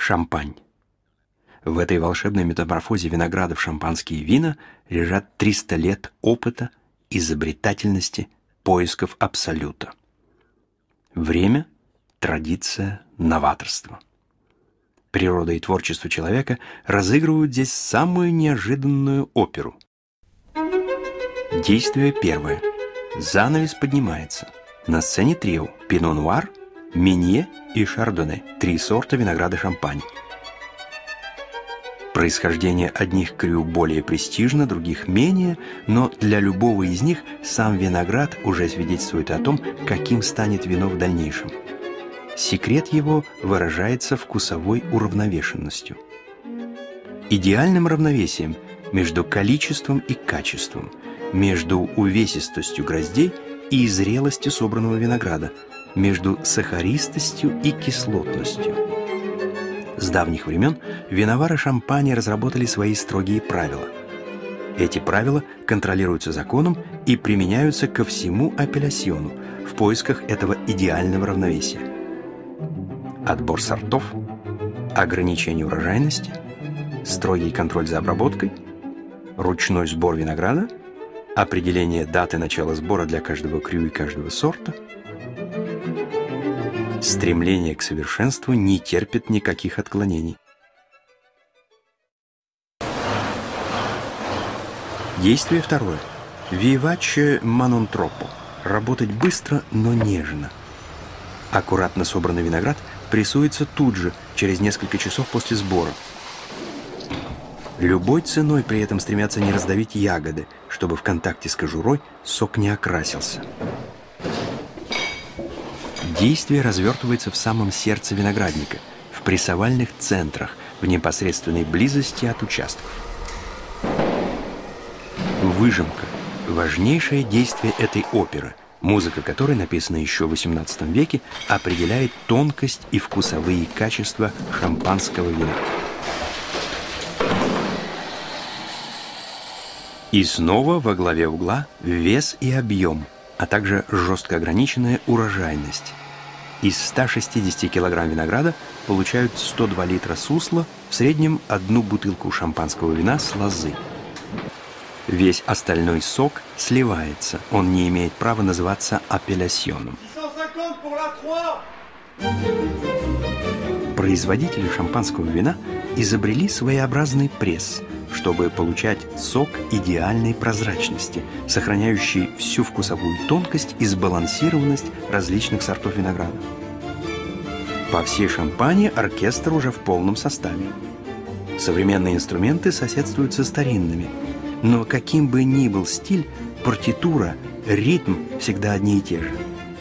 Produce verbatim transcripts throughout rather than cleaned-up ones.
Шампань. В этой волшебной метаморфозе винограда в шампанские вина лежат триста лет опыта, изобретательности, поисков абсолюта. Время, традиция, новаторство. Природа и творчество человека разыгрывают здесь самую неожиданную оперу. Действие первое. Занавес поднимается. На сцене трио Пино Нуар, Менье и Шардоне, три сорта винограда Шампань. Происхождение одних крю более престижно, других менее, но для любого из них сам виноград уже свидетельствует о том, каким станет вино в дальнейшем. Секрет его выражается вкусовой уравновешенностью. Идеальным равновесием между количеством и качеством, между увесистостью гроздей и зрелостью собранного винограда, между сахаристостью и кислотностью. С давних времен виновары Шампани разработали свои строгие правила. Эти правила контролируются законом и применяются ко всему апеллясьону в поисках этого идеального равновесия. Отбор сортов, ограничение урожайности, строгий контроль за обработкой, ручной сбор винограда, определение даты начала сбора для каждого крю и каждого сорта. Стремление к совершенству не терпит никаких отклонений. Действие второе. Vivace ma non troppo. Работать быстро, но нежно. Аккуратно собранный виноград прессуется тут же, через несколько часов после сбора. Любой ценой при этом стремятся не раздавить ягоды, чтобы в контакте с кожурой сок не окрасился. Действие развертывается в самом сердце виноградника, в прессовальных центрах, в непосредственной близости от участков. Выжимка – важнейшее действие этой оперы, музыка которой, написана еще в восемнадцатом веке, определяет тонкость и вкусовые качества шампанского вина. И снова во главе угла вес и объем, а также жестко ограниченная урожайность. Из ста шестидесяти килограмм винограда получают сто два литра сусла, в среднем одну бутылку шампанского вина с лозы. Весь остальной сок сливается, он не имеет права называться апеллясьоном. Производители шампанского вина изобрели своеобразный пресс, чтобы получать сок идеальной прозрачности, сохраняющий всю вкусовую тонкость и сбалансированность различных сортов винограда. По всей Шампани оркестр уже в полном составе. Современные инструменты соседствуют со старинными, но каким бы ни был стиль, партитура, ритм всегда одни и те же.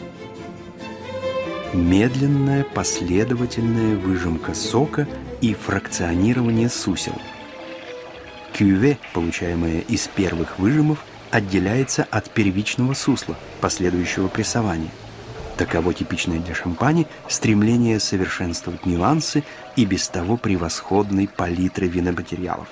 Медленная, последовательная выжимка сока и фракционирование сусел. Кюве, получаемое из первых выжимов, отделяется от первичного сусла, последующего прессования. Таково типичное для Шампани стремление совершенствовать нюансы и без того превосходной палитры виноматериалов.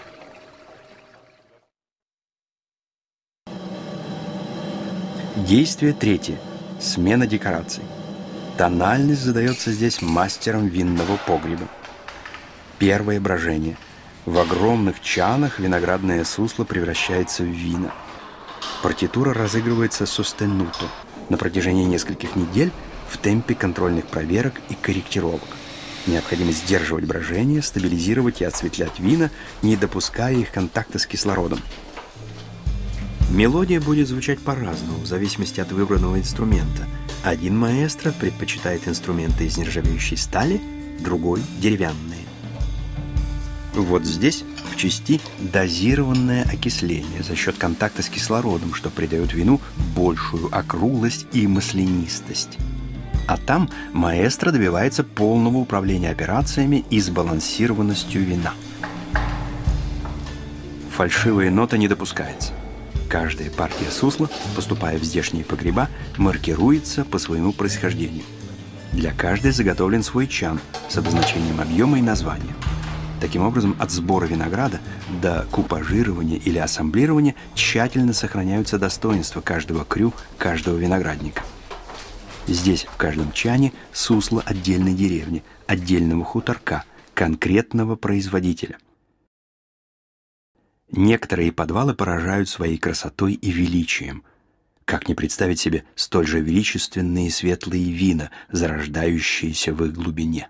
Действие третье. Смена декораций. Тональность задается здесь мастером винного погреба. Первое брожение. В огромных чанах виноградное сусло превращается в вина. Партитура разыгрывается состенуто на протяжении нескольких недель в темпе контрольных проверок и корректировок. Необходимо сдерживать брожение, стабилизировать и осветлять вина, не допуская их контакта с кислородом. Мелодия будет звучать по-разному, в зависимости от выбранного инструмента. Один маэстро предпочитает инструменты из нержавеющей стали, другой – деревянные. Вот здесь в части дозированное окисление за счет контакта с кислородом, что придает вину большую округлость и маслянистость. А там маэстро добивается полного управления операциями и сбалансированностью вина. Фальшивая нота не допускается. Каждая партия сусла, поступая в здешние погреба, маркируется по своему происхождению. Для каждой заготовлен свой чан с обозначением объема и названия. Таким образом, от сбора винограда до купажирования или ассамблирования тщательно сохраняются достоинства каждого крю, каждого виноградника. Здесь в каждом чане сусло отдельной деревни, отдельного хуторка, конкретного производителя. Некоторые подвалы поражают своей красотой и величием. Как не представить себе столь же величественные светлые вина, зарождающиеся в их глубине?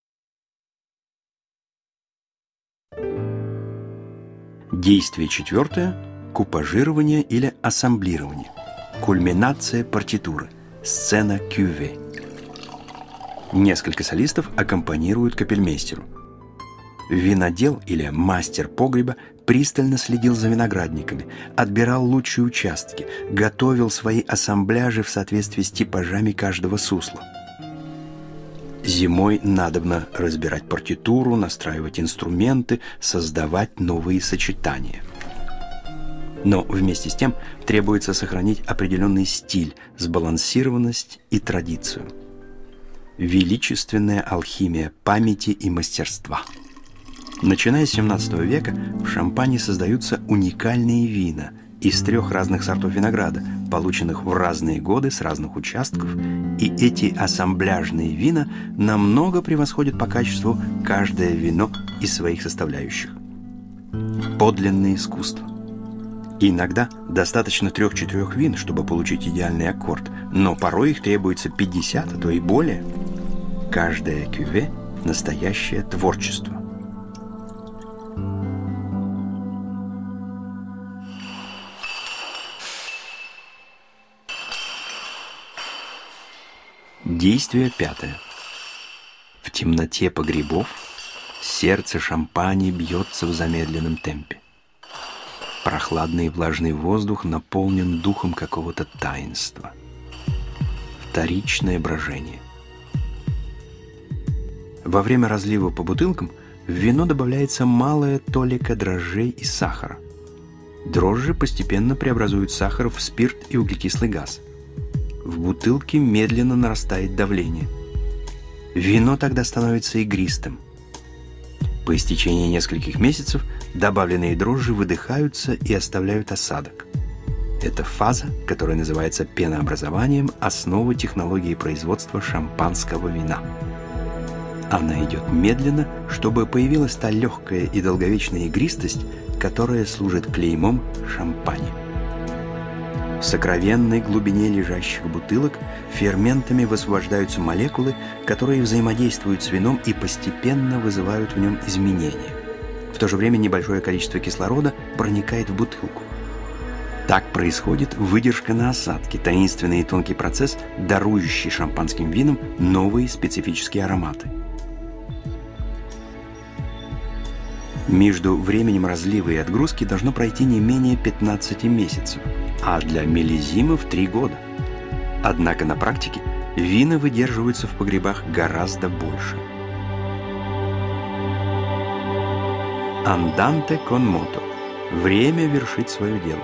Действие четвертое – купажирование или ассамблирование. Кульминация партитуры. Сцена кюве. Несколько солистов аккомпанируют капельмейстеру. Винодел или мастер погреба пристально следил за виноградниками, отбирал лучшие участки, готовил свои ассамбляжи в соответствии с типажами каждого сусла. Зимой надобно разбирать партитуру, настраивать инструменты, создавать новые сочетания. Но вместе с тем требуется сохранить определенный стиль, сбалансированность и традицию. Величественная алхимия памяти и мастерства. Начиная с семнадцатого века в Шампане создаются уникальные вина из трех разных сортов винограда, полученных в разные годы с разных участков, и эти ассамбляжные вина намного превосходят по качеству каждое вино из своих составляющих. Подлинное искусство. Иногда достаточно трех-четырех вин, чтобы получить идеальный аккорд, но порой их требуется пятьдесят, а то и более. Каждое кюве – настоящее творчество. Действие пятое. В темноте погребов сердце Шампани бьется в замедленном темпе. Прохладный и влажный воздух наполнен духом какого-то таинства. Вторичное брожение. Во время разлива по бутылкам в вино добавляется малая толика дрожжей и сахара. Дрожжи постепенно преобразуют сахар в спирт и углекислый газ. В бутылке медленно нарастает давление. Вино тогда становится игристым. По истечении нескольких месяцев добавленные дрожжи выдыхаются и оставляют осадок. Это фаза, которая называется пенообразованием, основа технологии производства шампанского вина. Она идет медленно, чтобы появилась та легкая и долговечная игристость, которая служит клеймом шампани. В сокровенной глубине лежащих бутылок ферментами высвобождаются молекулы, которые взаимодействуют с вином и постепенно вызывают в нем изменения. В то же время небольшое количество кислорода проникает в бутылку. Так происходит выдержка на осадке, таинственный и тонкий процесс, дарующий шампанским винам новые специфические ароматы. Между временем разлива и отгрузки должно пройти не менее пятнадцати месяцев, а для миллизимов три года. Однако на практике вина выдерживаются в погребах гораздо больше. Анданте кон мото. Время вершить свое дело.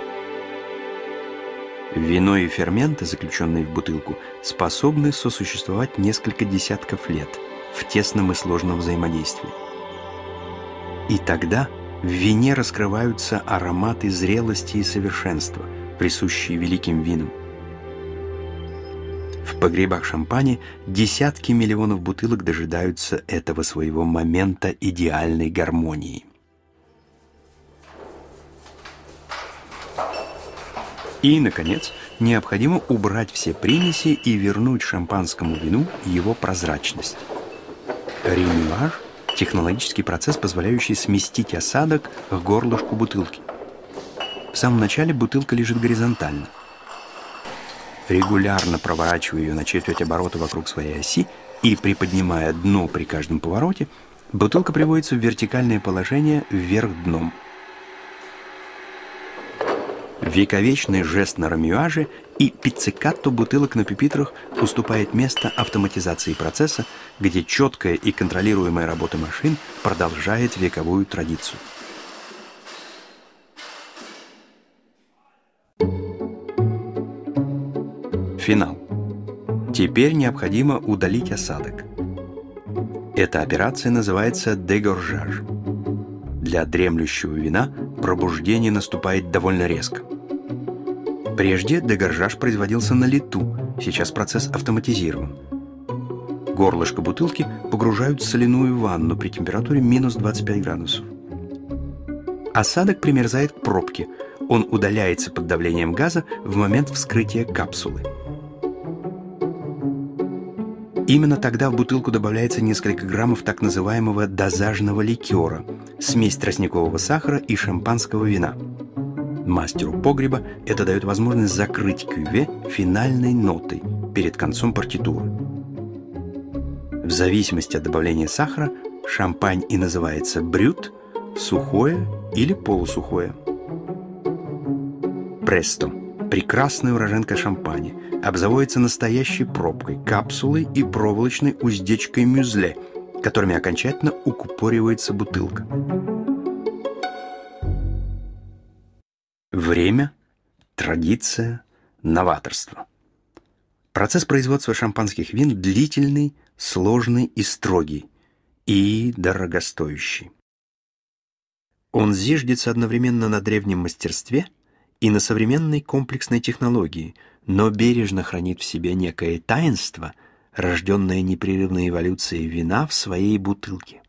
Вино и ферменты, заключенные в бутылку, способны сосуществовать несколько десятков лет в тесном и сложном взаимодействии. И тогда в вине раскрываются ароматы зрелости и совершенства, присущие великим винам. В погребах Шампани десятки миллионов бутылок дожидаются этого своего момента идеальной гармонии. И, наконец, необходимо убрать все примеси и вернуть шампанскому вину его прозрачность. Ремюаж – технологический процесс, позволяющий сместить осадок к горлышку бутылки. В самом начале бутылка лежит горизонтально. Регулярно проворачивая ее на четверть оборота вокруг своей оси и приподнимая дно при каждом повороте, бутылка приводится в вертикальное положение вверх дном. Вековечный жест на ремюаже и пиццикатто бутылок на пюпитрах уступает место автоматизации процесса, где четкая и контролируемая работа машин продолжает вековую традицию. Финал. Теперь необходимо удалить осадок. Эта операция называется дегоржаж. Для дремлющего вина пробуждение наступает довольно резко. Прежде дегоржаж производился на лету, сейчас процесс автоматизирован. Горлышко бутылки погружают в соляную ванну при температуре минус двадцать пять градусов. Осадок примерзает к пробке. Он удаляется под давлением газа в момент вскрытия капсулы. Именно тогда в бутылку добавляется несколько граммов так называемого дозажного ликера, смесь тростникового сахара и шампанского вина. Мастеру погреба это дает возможность закрыть кюве финальной нотой перед концом партитуры. В зависимости от добавления сахара шампань и называется брют, сухое или полусухое. Престо – прекрасная уроженка шампани, обзаводится настоящей пробкой, капсулой и проволочной уздечкой мюзле, которыми окончательно укупоривается бутылка. Время, традиция, новаторство. Процесс производства шампанских вин длительный, сложный и строгий, и дорогостоящий. Он зиждется одновременно на древнем мастерстве и на современной комплексной технологии, но бережно хранит в себе некое таинство, рожденное непрерывной эволюцией вина в своей бутылке.